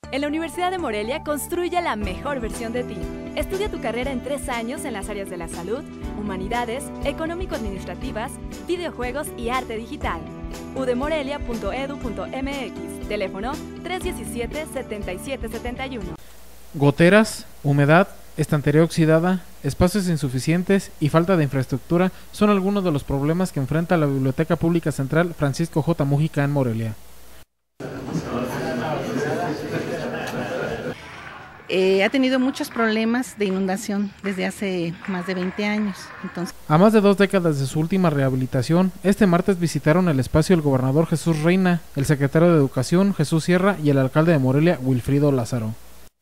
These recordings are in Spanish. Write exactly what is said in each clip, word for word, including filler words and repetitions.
En la Universidad de Morelia construye la mejor versión de ti. Estudia tu carrera en tres años en las áreas de la salud, humanidades, económico-administrativas, videojuegos y arte digital. u d morelia punto e d u punto m x, teléfono tres uno siete, siete siete siete uno. Goteras, humedad, estantería oxidada, espacios insuficientes y falta de infraestructura son algunos de los problemas que enfrenta la Biblioteca Pública Central Francisco J. Múgica en Morelia. Eh, ha tenido muchos problemas de inundación desde hace más de veinte años. Entonces... A más de dos décadas de su última rehabilitación, este martes visitaron el espacio el gobernador Jesús Reina, el secretario de Educación Jesús Sierra y el alcalde de Morelia Wilfrido Lázaro.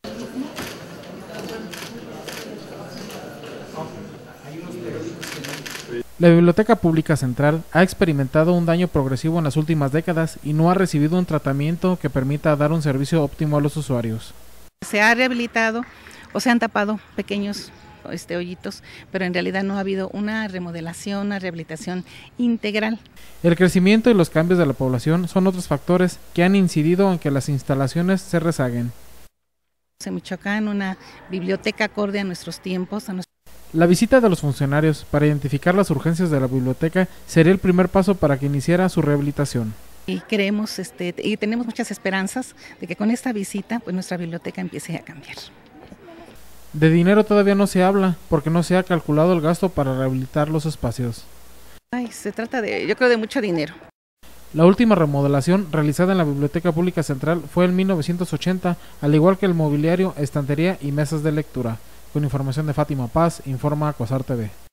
La Biblioteca Pública Central ha experimentado un daño progresivo en las últimas décadas y no ha recibido un tratamiento que permita dar un servicio óptimo a los usuarios. Se ha rehabilitado o se han tapado pequeños este, hoyitos, pero en realidad no ha habido una remodelación, una rehabilitación integral. El crecimiento y los cambios de la población son otros factores que han incidido en que las instalaciones se rezaguen. En Michoacán, una biblioteca acorde a nuestros tiempos. A nuestros... La visita de los funcionarios para identificar las urgencias de la biblioteca sería el primer paso para que iniciara su rehabilitación. Y creemos este, y tenemos muchas esperanzas de que con esta visita pues nuestra biblioteca empiece a cambiar. De dinero todavía no se habla porque no se ha calculado el gasto para rehabilitar los espacios. Ay, se trata de, yo creo, de mucho dinero. La última remodelación realizada en la Biblioteca Pública Central fue en mil novecientos ochenta, al igual que el mobiliario, estantería y mesas de lectura. Con información de Fátima Paz, informa Cosar T V.